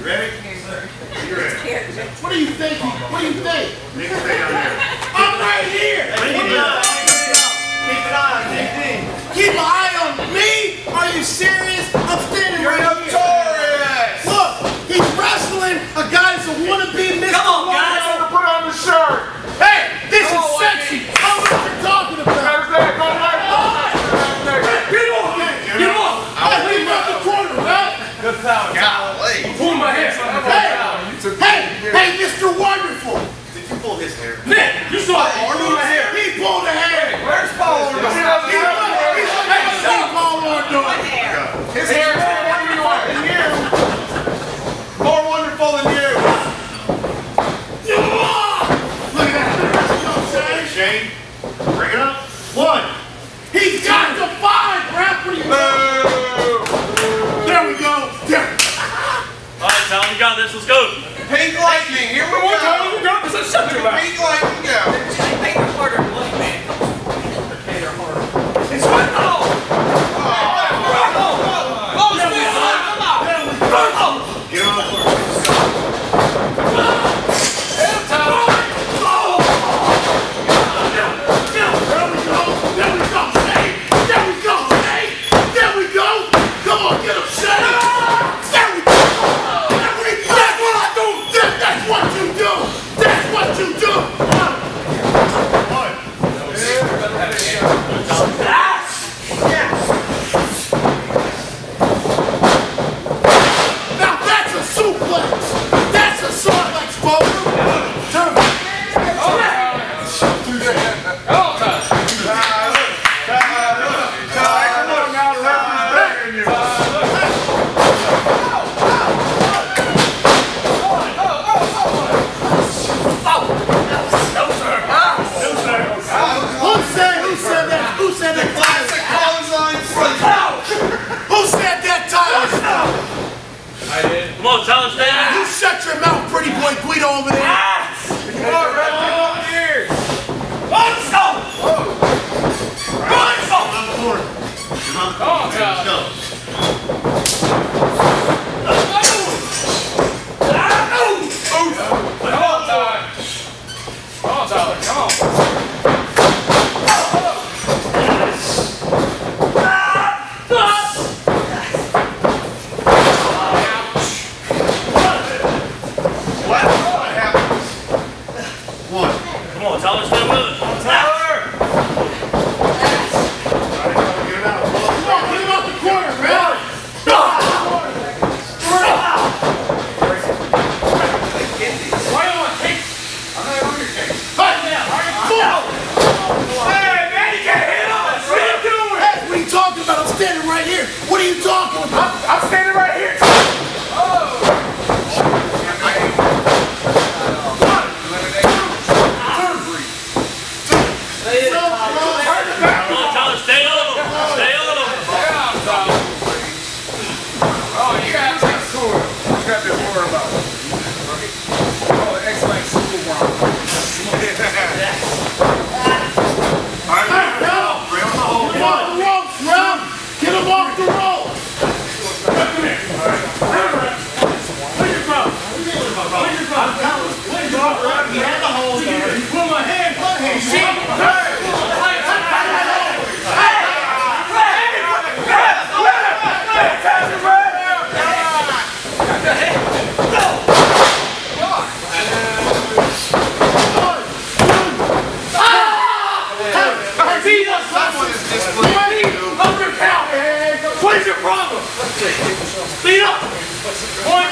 You ready? You ready? What do you think? What do you think? Nick, stay down there. I'm right here. Keep an eye on JD. Keep an eye on me? Are you serious? I'm standing right here. Notorious. Look, he's wrestling a guy that's a wannabe Mr. Come on, guys. Put on the shirt. Hey, this is sexy. I know what you're talking about. Get on. Hey, leave out the corner, right? Good power. Golly. Pull my hair. Hey, Mr. Wonderful. Did you pull his hair? Nick, you saw it. Or my hair. He pulled the hair. Where's Paul Orndorff? Paul Orndorff. His hair is more wonderful than you. More wonderful than you. Look at that. You know what I'm saying? Shane, bring it up. One. He's got the 5, rap. What do you Boo. There we go. There. All right, Tom, you got this. Let's go. Pink lightning. Here we go. You got this. Let's shut your mouth. Pink lightning, go. They pay their harder money, man. They pay their harder. It's what? Oh! Get on the floor. Come on, tell us that. You shut your mouth, pretty boy Guido over there. Come on, Red. Come on here. Let's go. Let's go. On the floor. Come on, let's go. What are you talking about? I'm standing right here. Speed up! Point